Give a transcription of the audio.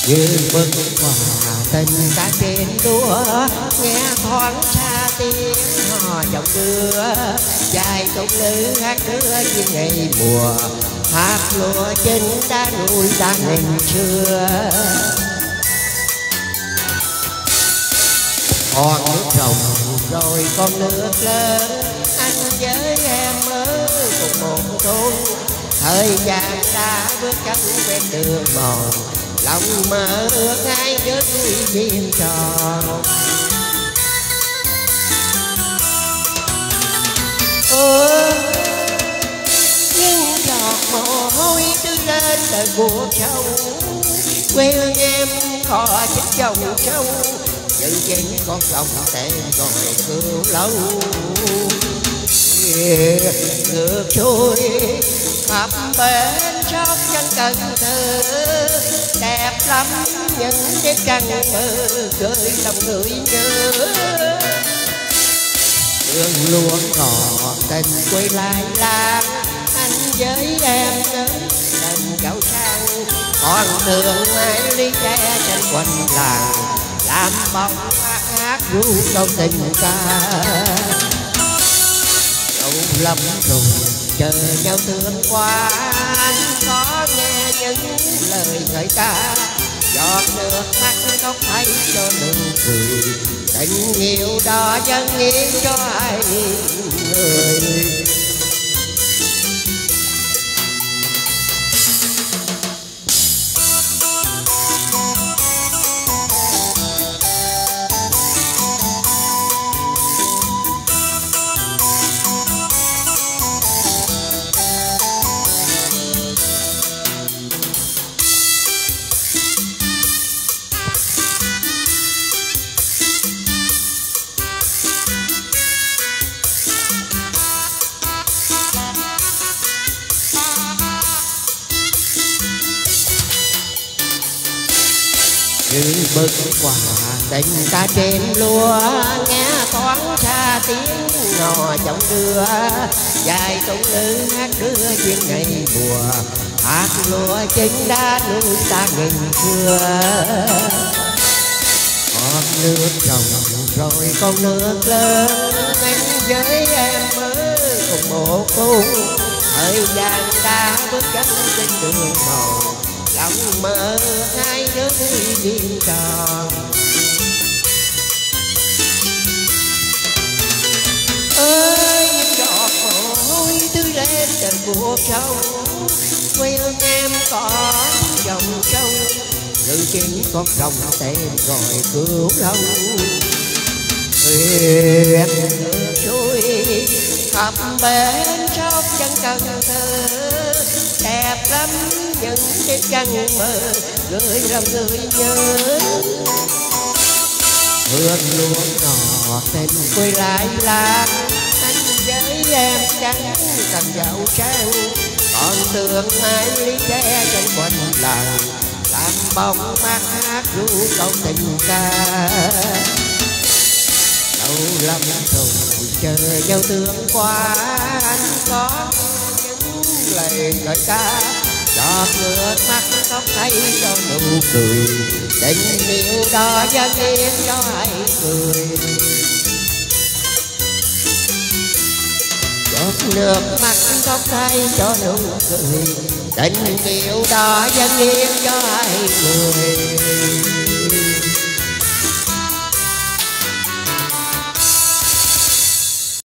như bức hòa tình ta trên đua, nghe thoáng xa tiếng hò giọng đưa, dài công nữ hát đưa như ngày mùa, hát lúa trên đá núi ta ngày xưa. Con nước rồng rồi con nước lớn, anh với em ở cùng một thôn, thời gian đã bước chân bên đường mòn, lòng mơ ước ai với vui chim tròn. Nhưng giọt mồ hôi đưa lên đời cuộc sống, quê hương em có chính dòng sông, chữ chính con sông tên rồi cửu lâu. Ngược trôi khắp bên sóc chân Cần Thơ, đẹp lắm những chiếc trăng mơ gửi lòng người nhớ. Đường luôn ngọt tình quay lại làng, anh với em đến tình gạo sang, con đường mai ly tre trên quanh làng, làm bóng hát ru câu tình ca. Lâu lắm rồi chờ nhau thương qua, anh có nghe những lời người ta, giọt nước mắt khóc thay cho nụ cười, tình yêu đó dâng hiến cho hai người. Như bức quả tình ta trên lúa, nghe thoáng xa tiếng hò giọng đưa, dài công nữ hát đưa duyên ngày mùa, hát lúa chính đá núi ta ngày xưa. Con nước rồng rồi con nước lớn, anh với em ở cùng một cung, thời gian đã bước chân trên đường mòn, lòng mơ hai đứa vui viên tròn. Ơi những giọt mồ hôi tươi lên đời cuộc sống, quê hương em có dòng sông, nữ chính con rồng tên gọi cửu lâu. Thuyền ngược trôi khắp bến sóc chân Cần Thơ, đẹp lắm những chiếc trăng mơ gửi lòng người nhớ. Hương luôn ngọt tình quay lại làng, anh với em trắng cần giàu sang, con đường mai ly tre trong quanh làng, làm bóng mát hát ru câu tình ca. Lâu lắm rồi chờ nhau thương qua, anh có những lời ngợi ca, giọt nước mắt khóc thay cho nụ cười, tình yêu đó dâng hiến cho hai người. Giọt nước mắt khóc thay cho nụ cười, tình yêu đó dâng hiến cho hai người.